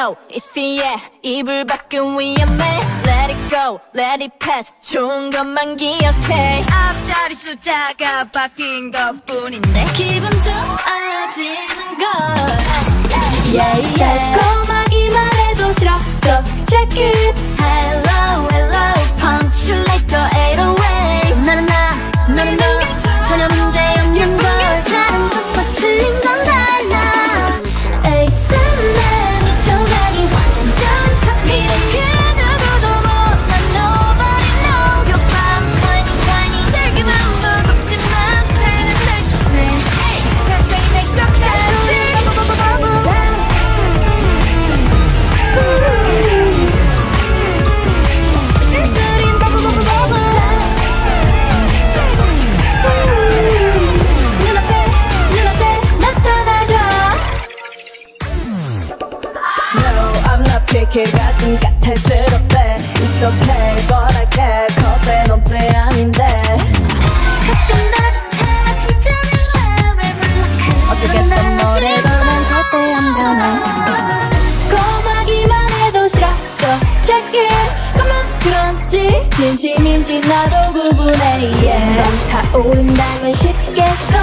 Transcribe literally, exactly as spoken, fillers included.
go 이피에 입을 밖은 위험해 Let it go, let it pass 좋은 것만 기억해 앞자리 숫자가 바뀐 것뿐인데 기분 좋아지는 걸 yeah, yeah. 달콤하기만 해도 싫어 So check it Hello, hello Punch you like the eight oh eight 나는 나, 너는 너 전혀 문제 없는 걸 사람부터 틀린 건 달라 에이스는 미쳐가니 완전 미래 그 누구도 못난 Nobody know You're fine, tiny, tiny 세기만 무겁지만 되는 날 네. 세상이 내 것 같지 걔가 좀 까탈스럽대 It's okay but I care cause 넌 때 아닌데 가끔 나조차 진짜 내 맘을 몰라 어쩌겠어 뭐래도 난 절대 안 변해 고마기만 해도 싫어 So check it 가면 그런지 진심인지 나도 구분해 yeah. 넌 타오른다면 쉽게